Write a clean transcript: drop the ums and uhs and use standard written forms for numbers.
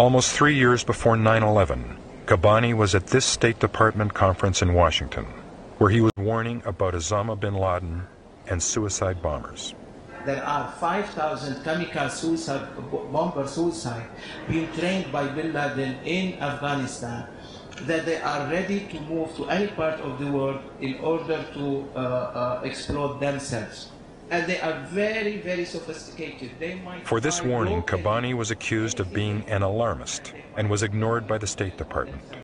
Almost 3 years before 9/11, Kabbani was at this State Department conference in Washington, where he was warning about Osama bin Laden and suicide bombers. There are 5,000 kamikaze bomber suicide being trained by bin Laden in Afghanistan, that they are ready to move to any part of the world in order to explode themselves. And they are very, very sophisticated. For this warning, Kabbani was accused of being an alarmist and was ignored by the State Department.